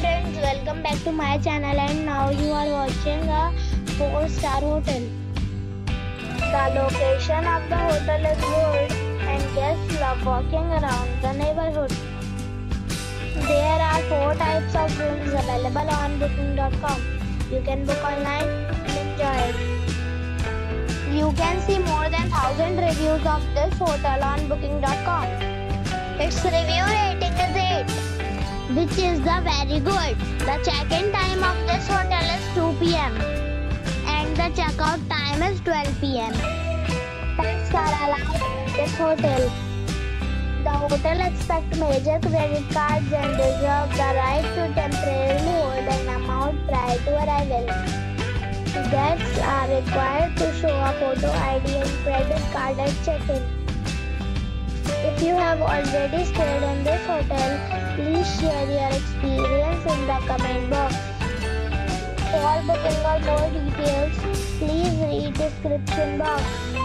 friends, welcome back to my channel, and now you are watching a 4-star hotel. The location of the hotel is good and guests love walking around the neighborhood. There are 4 types of rooms available on booking.com. You can book online and enjoy it. You can see more than 1,000 reviews of this hotel on booking.com. Its review rating is 8, which is the very good. The check-in time of this hotel is 2 p.m. and the check-out time is 12 p.m. Pets are allowed in this hotel. The hotel accepts major credit cards and reserves the right to temporarily hold an amount prior to arrival. Guests are required to show a photo ID and credit card at check-in. If you have already stayed in this hotel, please share your experience in the comment box. For booking or more details, please read description box.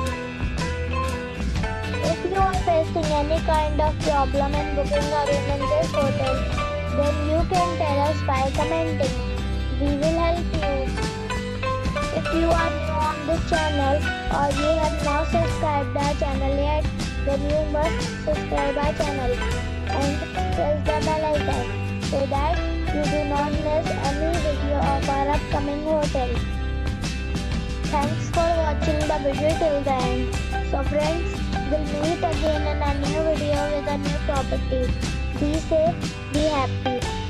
If you are facing any kind of problem in booking a room in this hotel, then you can tell us by commenting. We will help you. If you are new on this channel or you have not subscribed our channel yet, then you must subscribe our channel and press the bell icon so that you do not miss any video of our upcoming hotel. Thanks for watching the video till the end. So friends, we'll meet again in a new video with a new property. Be safe, be happy.